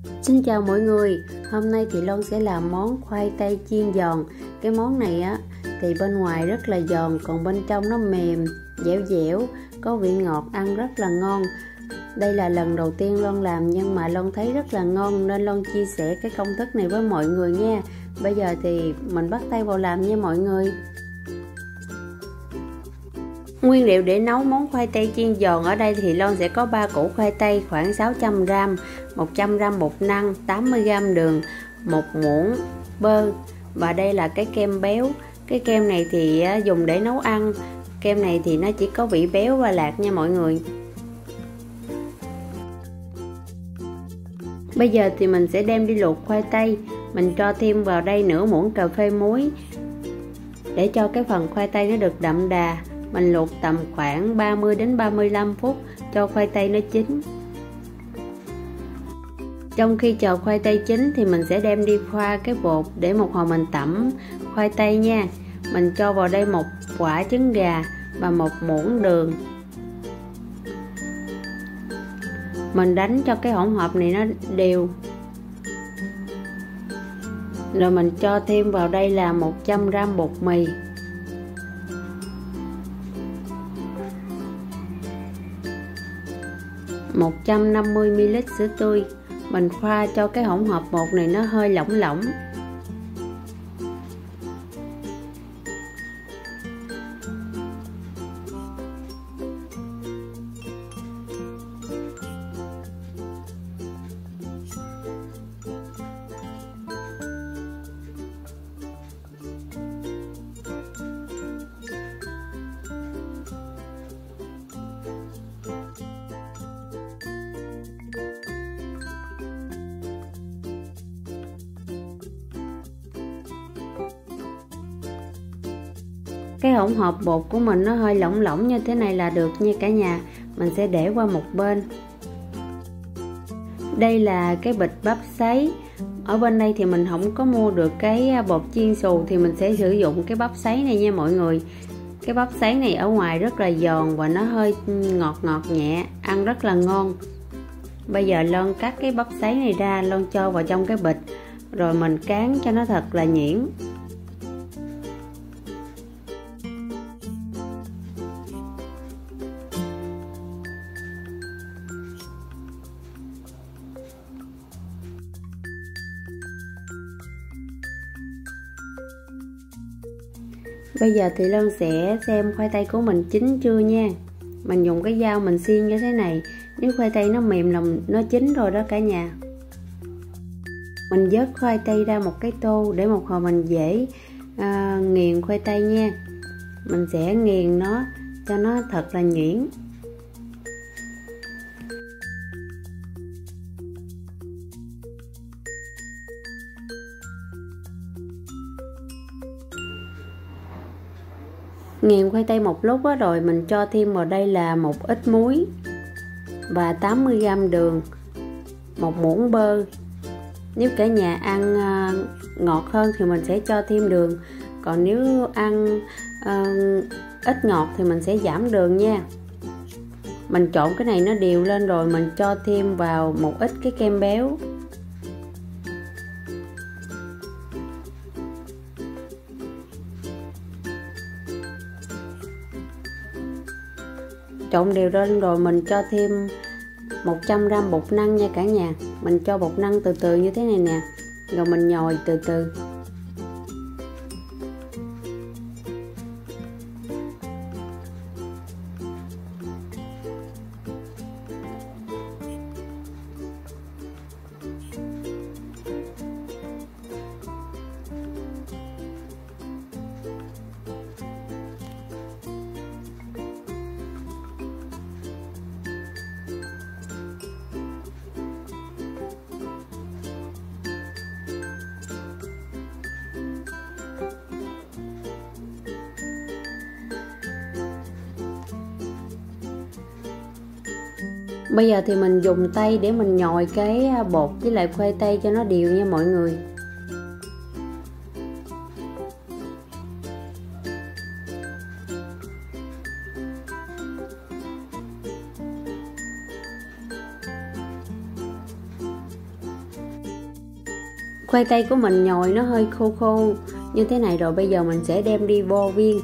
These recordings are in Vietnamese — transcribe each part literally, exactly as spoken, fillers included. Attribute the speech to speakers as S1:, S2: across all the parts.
S1: Xin chào mọi người, hôm nay thì Loan sẽ làm món khoai tây chiên giòn. Cái món này á thì bên ngoài rất là giòn, còn bên trong nó mềm, dẻo dẻo, có vị ngọt, ăn rất là ngon. Đây là lần đầu tiên Loan làm nhưng mà Loan thấy rất là ngon nên Loan chia sẻ cái công thức này với mọi người nha. Bây giờ thì mình bắt tay vào làm nha mọi người. Nguyên liệu để nấu món khoai tây chiên giòn ở đây thì Loan sẽ có ba củ khoai tây khoảng sáu trăm gam, một trăm gam bột năng, tám mươi gam đường, một muỗng bơ và đây là cái kem béo. Cái kem này thì dùng để nấu ăn. Kem này thì nó chỉ có vị béo và lạc nha mọi người. Bây giờ thì mình sẽ đem đi luộc khoai tây. Mình cho thêm vào đây nửa muỗng cà phê muối để cho cái phần khoai tây nó được đậm đà. Mình luộc tầm khoảng ba mươi đến ba mươi lăm phút cho khoai tây nó chín. Trong khi chờ khoai tây chín thì mình sẽ đem đi pha cái bột để một hồi mình tẩm khoai tây nha. Mình cho vào đây một quả trứng gà và một muỗng đường. Mình đánh cho cái hỗn hợp này nó đều. Rồi mình cho thêm vào đây là một trăm gam bột mì. một trăm năm mươi mi li lít sữa tươi. Mình pha cho cái hỗn hợp bột này nó hơi lỏng lỏng. Cái hỗn hợp bột của mình nó hơi lỏng lỏng như thế này là được nha cả nhà. Mình sẽ để qua một bên. Đây là cái bịch bắp sấy. Ở bên đây thì mình không có mua được cái bột chiên xù thì mình sẽ sử dụng cái bắp sấy này nha mọi người. Cái bắp sấy này ở ngoài rất là giòn và nó hơi ngọt ngọt nhẹ, ăn rất là ngon. Bây giờ Loan cắt cái bắp sấy này ra, Loan cho vào trong cái bịch rồi mình cán cho nó thật là nhuyễn. Bây giờ thì Loan sẽ xem khoai tây của mình chín chưa nha. Mình dùng cái dao mình xiên như thế này. Nếu khoai tây nó mềm là nó chín rồi đó cả nhà. Mình vớt khoai tây ra một cái tô để một hồi mình dễ à, nghiền khoai tây nha. Mình sẽ nghiền nó cho nó thật là nhuyễn. Nghiền khoai tây một lúc đó rồi mình cho thêm vào đây là một ít muối và tám mươi gam đường, một muỗng bơ. Nếu cả nhà ăn ngọt hơn thì mình sẽ cho thêm đường, còn nếu ăn uh, ít ngọt thì mình sẽ giảm đường nha. Mình trộn cái này nó đều lên rồi mình cho thêm vào một ít cái kem béo. Trộn đều lên rồi mình cho thêm một trăm gam bột năng nha cả nhà. Mình cho bột năng từ từ như thế này nè, rồi mình nhồi từ từ. Bây giờ thì mình dùng tay để mình nhồi cái bột với lại khoai tây cho nó đều nha mọi người. Khoai tây của mình nhồi nó hơi khô khô như thế này rồi, bây giờ mình sẽ đem đi vo viên.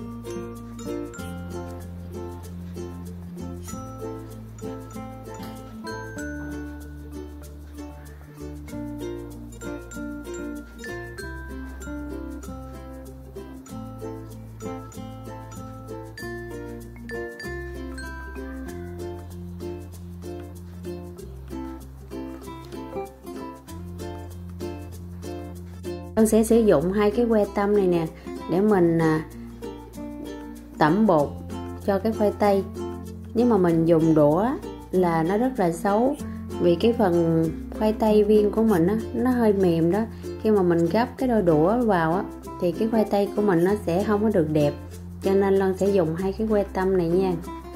S1: Con sẽ sử dụng hai cái que tăm này nè để mình à, tẩm bột cho cái khoai tây. Nếu mà mình dùng đũa là nó rất là xấu, vì cái phần khoai tây viên của mình á, nó hơi mềm đó. Khi mà mình gắp cái đôi đũa vào á, thì cái khoai tây của mình nó sẽ không có được đẹp, cho nên Loan sẽ dùng hai cái que tăm này nha.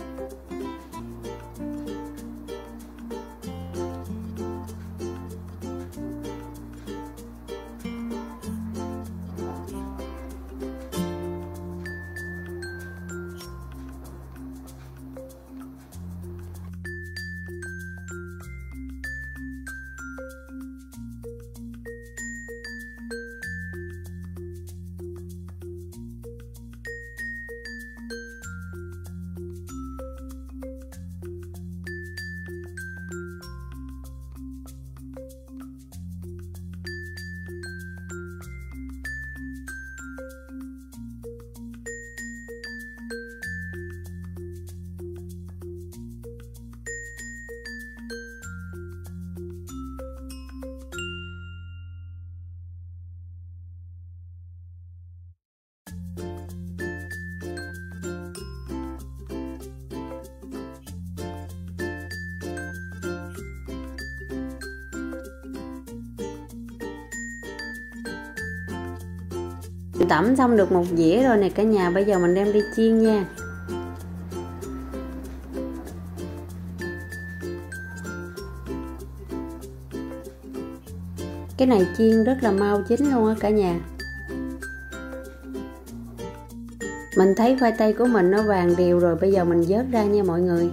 S1: Tẩm xong được một dĩa rồi nè cả nhà, bây giờ mình đem đi chiên nha. Cái này chiên rất là mau chín luôn á cả nhà. Mình thấy khoai tây của mình nó vàng đều rồi, bây giờ mình vớt ra nha mọi người.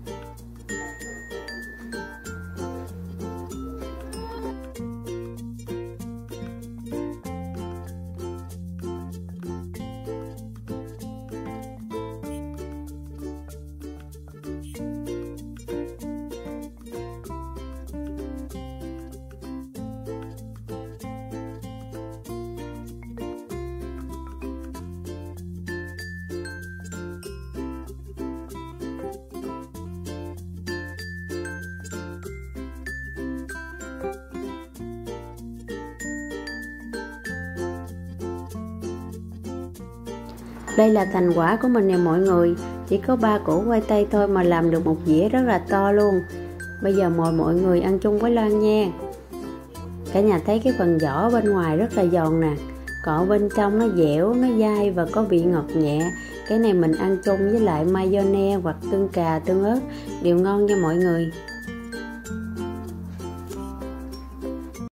S1: Đây là thành quả của mình nè mọi người. Chỉ có ba củ khoai tây thôi mà làm được một dĩa rất là to luôn. Bây giờ mời mọi người ăn chung với Loan nha. Cả nhà thấy cái phần vỏ bên ngoài rất là giòn nè, còn bên trong nó dẻo, nó dai và có vị ngọt nhẹ. Cái này mình ăn chung với lại mayonnaise hoặc tương cà, tương ớt đều ngon nha mọi người.